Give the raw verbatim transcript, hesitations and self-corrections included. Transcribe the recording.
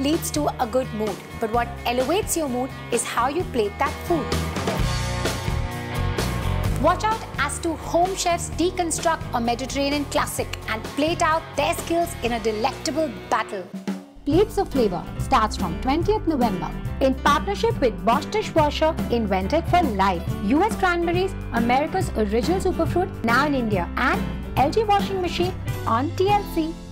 leads to a good mood, but what elevates your mood is how you plate that food. Watch out as two home chefs deconstruct a Mediterranean classic and plate out their skills in a delectable battle. Plates of Flavor starts from twentieth November in partnership with Bosch Dishwasher, invented for life. U S Cranberries, America's original superfruit, now in India, and L G Washing Machine on T L C.